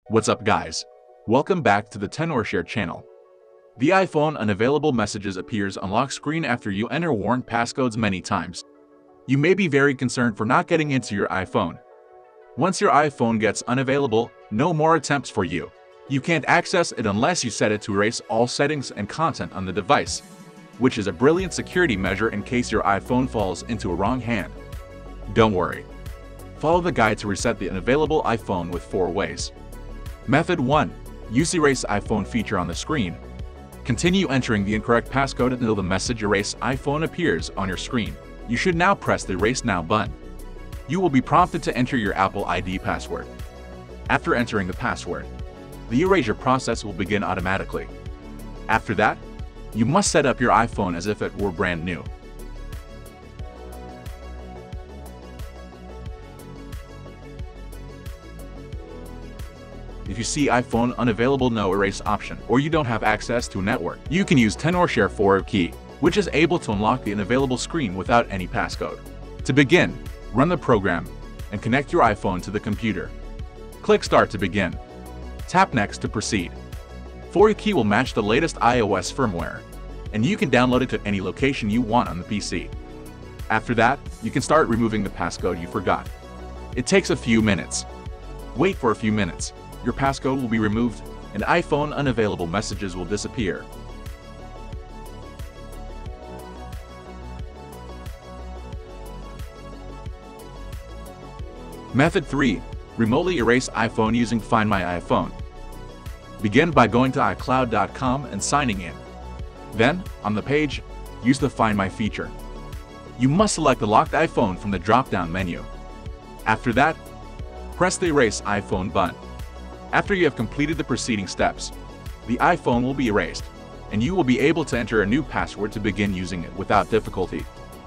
What's up guys? Welcome back to the Tenorshare channel. The iPhone unavailable messages appears on lock screen after you enter warrant passcodes many times. You may be very concerned for not getting into your iPhone. Once your iPhone gets unavailable, no more attempts for you. You can't access it unless you set it to erase all settings and content on the device, which is a brilliant security measure in case your iPhone falls into a wrong hand. Don't worry. Follow the guide to reset the unavailable iPhone with 4 ways. Method 1. Use the Erase iPhone feature on the screen. Continue entering the incorrect passcode until the message Erase iPhone appears on your screen. You should now press the Erase Now button. You will be prompted to enter your Apple ID password. After entering the password, the erasure process will begin automatically. After that, you must set up your iPhone as if it were brand new. If you see iPhone unavailable no erase option, or you don't have access to a network, you can use Tenorshare Forgot key, which is able to unlock the unavailable screen without any passcode. To begin, run the program and connect your iPhone to the computer. Click Start to begin. Tap Next to proceed. Forgot key will match the latest iOS firmware, and you can download it to any location you want on the PC. After that, you can start removing the passcode you forgot. It takes a few minutes. Wait for a few minutes. Your passcode will be removed, and iPhone unavailable messages will disappear. Method 3. Remotely erase iPhone using Find My iPhone. Begin by going to iCloud.com and signing in. Then, on the page, use the Find My feature. You must select the locked iPhone from the drop-down menu. After that, press the Erase iPhone button. After you have completed the preceding steps, the iPhone will be erased, and you will be able to enter a new password to begin using it without difficulty.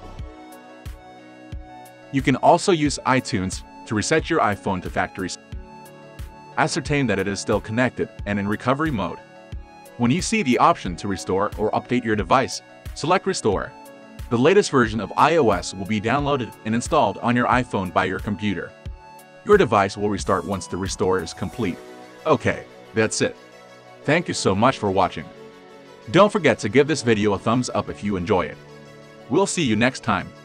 You can also use iTunes to reset your iPhone to factory. Ascertain that it is still connected and in recovery mode. When you see the option to restore or update your device, select Restore. The latest version of iOS will be downloaded and installed on your iPhone by your computer. Your device will restart once the restore is complete. Okay, that's it. Thank you so much for watching. Don't forget to give this video a thumbs up if you enjoy it. We'll see you next time.